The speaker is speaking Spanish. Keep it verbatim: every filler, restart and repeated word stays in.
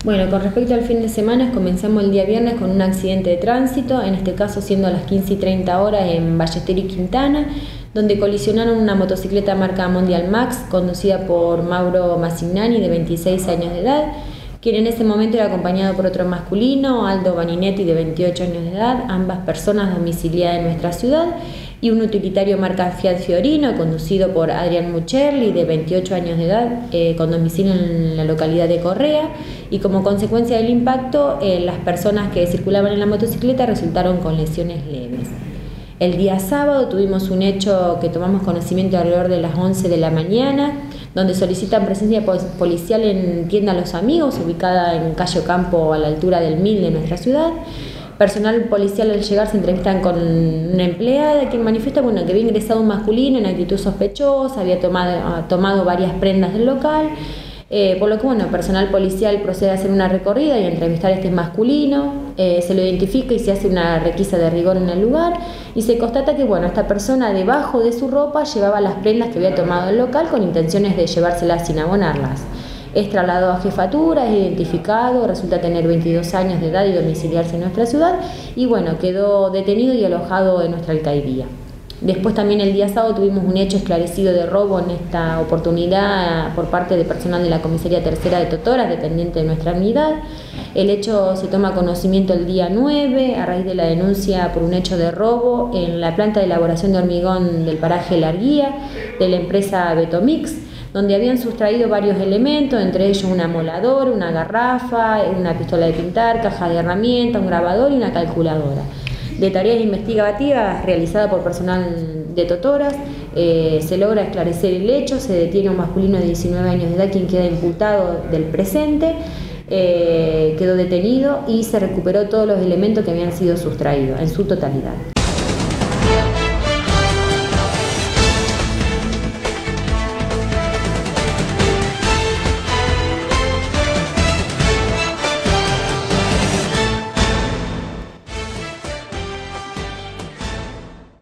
Bueno, con respecto al fin de semana, comenzamos el día viernes con un accidente de tránsito, en este caso siendo a las quince y treinta horas en Ballester y Quintana, donde colisionaron una motocicleta marca Mondial Max, conducida por Mauro Massignani, de veintiséis años de edad, quien en ese momento era acompañado por otro masculino, Aldo Baninetti, de veintiocho años de edad, ambas personas domiciliadas en nuestra ciudad, y un utilitario marca Fiat Fiorino, conducido por Adrián Mucherli, de veintiocho años de edad, eh, con domicilio en la localidad de Correa, y como consecuencia del impacto, eh, las personas que circulaban en la motocicleta resultaron con lesiones leves. El día sábado tuvimos un hecho que tomamos conocimiento alrededor de las once de la mañana, donde solicitan presencia policial en Tienda Los Amigos, ubicada en calle Ocampo, a la altura del Mil de nuestra ciudad. Personal policial al llegar se entrevistan con una empleada quien manifiesta bueno, que había ingresado un masculino en actitud sospechosa, había tomado, tomado varias prendas del local, eh, por lo que bueno, personal policial procede a hacer una recorrida y a entrevistar a este masculino, eh, se lo identifica y se hace una requisa de rigor en el lugar y se constata que bueno, esta persona debajo de su ropa llevaba las prendas que había tomado el local con intenciones de llevárselas sin abonarlas. Es trasladado a jefatura, es identificado, resulta tener veintidós años de edad y domiciliarse en nuestra ciudad y bueno, quedó detenido y alojado en nuestra alcaldía. Después también el día sábado tuvimos un hecho esclarecido de robo en esta oportunidad por parte de personal de la Comisaría Tercera de Totoras, dependiente de nuestra unidad. El hecho se toma conocimiento el día nueve a raíz de la denuncia por un hecho de robo en la planta de elaboración de hormigón del paraje Larguía de la empresa Betomix, donde habían sustraído varios elementos, entre ellos un amolador, una garrafa, una pistola de pintar, caja de herramientas, un grabador y una calculadora. De tareas investigativas realizadas por personal de Totoras, eh, se logra esclarecer el hecho, se detiene a un masculino de diecinueve años de edad quien queda imputado del presente, eh, quedó detenido y se recuperó todos los elementos que habían sido sustraídos en su totalidad.